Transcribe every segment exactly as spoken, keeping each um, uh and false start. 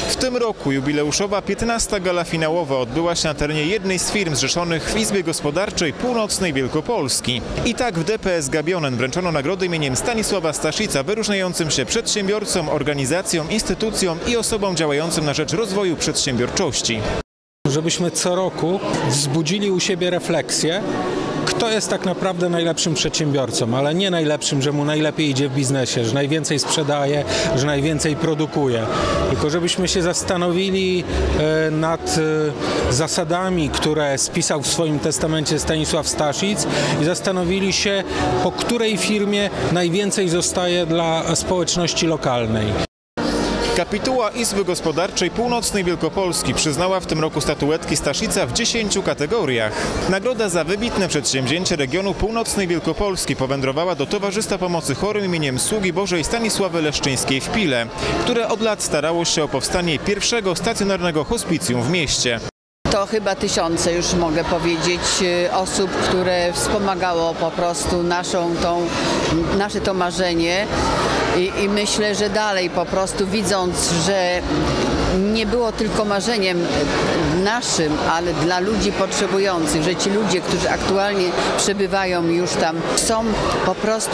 W tym roku jubileuszowa piętnasta gala finałowa odbyła się na terenie jednej z firm zrzeszonych w Izbie Gospodarczej Północnej Wielkopolski. I tak w D P S Gabionen wręczono nagrody imieniem Stanisława Staszica wyróżniającym się przedsiębiorcom, organizacjom, instytucjom i osobom działającym na rzecz rozwoju przedsiębiorczości. Żebyśmy co roku wzbudzili u siebie refleksję, kto jest tak naprawdę najlepszym przedsiębiorcą, ale nie najlepszym, że mu najlepiej idzie w biznesie, że najwięcej sprzedaje, że najwięcej produkuje. Tylko żebyśmy się zastanowili nad zasadami, które spisał w swoim testamencie Stanisław Staszic i zastanowili się, po której firmie najwięcej zostaje dla społeczności lokalnej. Kapituła Izby Gospodarczej Północnej Wielkopolski przyznała w tym roku statuetki Staszica w dziesięciu kategoriach. Nagroda za wybitne przedsięwzięcie regionu Północnej Wielkopolski powędrowała do Towarzystwa Pomocy Chorym imieniem Sługi Bożej Stanisławy Leszczyńskiej w Pile, które od lat starało się o powstanie pierwszego stacjonarnego hospicjum w mieście. To chyba tysiące, już mogę powiedzieć, osób, które wspomagało po prostu naszą tą, nasze to marzenie I, i myślę, że dalej po prostu widząc, że nie było tylko marzeniem naszym, ale dla ludzi potrzebujących, że ci ludzie, którzy aktualnie przebywają już tam, są po prostu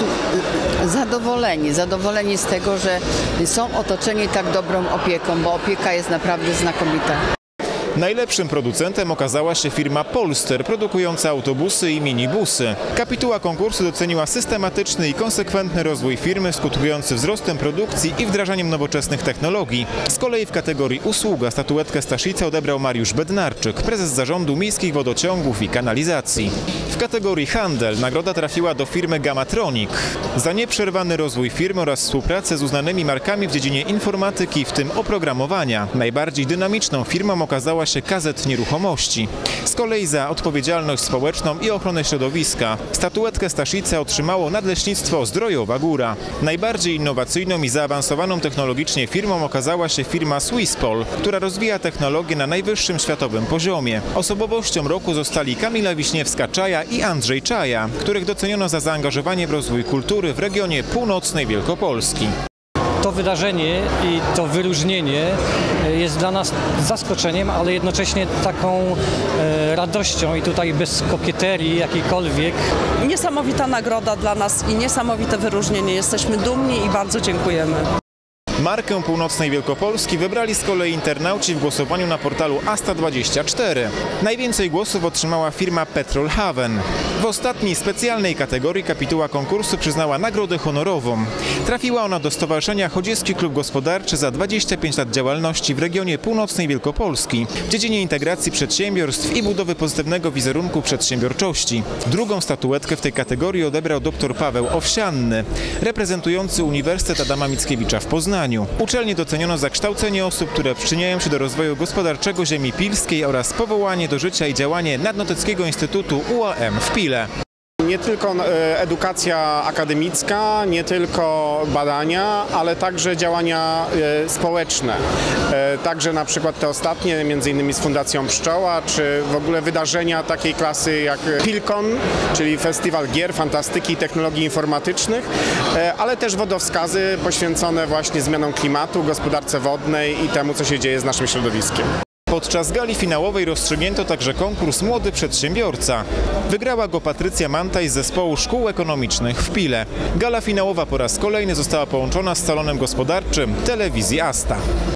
zadowoleni, zadowoleni z tego, że są otoczeni tak dobrą opieką, bo opieka jest naprawdę znakomita. Najlepszym producentem okazała się firma Polster, produkująca autobusy i minibusy. Kapituła konkursu doceniła systematyczny i konsekwentny rozwój firmy, skutkujący wzrostem produkcji i wdrażaniem nowoczesnych technologii. Z kolei w kategorii usługa statuetkę Staszica odebrał Mariusz Bednarczyk, prezes zarządu miejskich wodociągów i kanalizacji. W kategorii handel nagroda trafiła do firmy Gamatronic za nieprzerwany rozwój firmy oraz współpracę z uznanymi markami w dziedzinie informatyki, w tym oprogramowania. Najbardziej dynamiczną firmą okazała się K Z Nieruchomości. Z kolei za odpowiedzialność społeczną i ochronę środowiska statuetkę Staszica otrzymało Nadleśnictwo Zdrojowa Góra. Najbardziej innowacyjną i zaawansowaną technologicznie firmą okazała się firma Swisspol, która rozwija technologię na najwyższym światowym poziomie. Osobowością roku zostali Kamila Wiśniewska-Czaja i Andrzej Czaja, których doceniono za zaangażowanie w rozwój kultury w regionie Północnej Wielkopolski. To wydarzenie i to wyróżnienie jest dla nas zaskoczeniem, ale jednocześnie taką e, radością i tutaj bez kokieterii jakiejkolwiek. Niesamowita nagroda dla nas i niesamowite wyróżnienie. Jesteśmy dumni i bardzo dziękujemy. Markę Północnej Wielkopolski wybrali z kolei internauci w głosowaniu na portalu Asta dwadzieścia cztery. Najwięcej głosów otrzymała firma Petrol Haven. W ostatniej specjalnej kategorii kapituła konkursu przyznała nagrodę honorową. Trafiła ona do Stowarzyszenia Chodziecki Klub Gospodarczy za dwadzieścia pięć lat działalności w regionie Północnej Wielkopolski w dziedzinie integracji przedsiębiorstw i budowy pozytywnego wizerunku przedsiębiorczości. Drugą statuetkę w tej kategorii odebrał dr Paweł Owsianny, reprezentujący Uniwersytet Adama Mickiewicza w Poznaniu. Uczelnię doceniono za kształcenie osób, które przyczyniają się do rozwoju gospodarczego ziemi pilskiej oraz powołanie do życia i działanie Nadnoteckiego Instytutu U A M w Pile. Nie tylko edukacja akademicka, nie tylko badania, ale także działania społeczne. Także na przykład te ostatnie, między innymi z Fundacją Pszczoła, czy w ogóle wydarzenia takiej klasy jak Pilkon, czyli Festiwal Gier, Fantastyki i Technologii Informatycznych, ale też wodowskazy poświęcone właśnie zmianom klimatu, gospodarce wodnej i temu, co się dzieje z naszym środowiskiem. Podczas gali finałowej rozstrzygnięto także konkurs Młody Przedsiębiorca. Wygrała go Patrycja Mantaj z zespołu szkół ekonomicznych w Pile. Gala finałowa po raz kolejny została połączona z salonem gospodarczym telewizji Asta.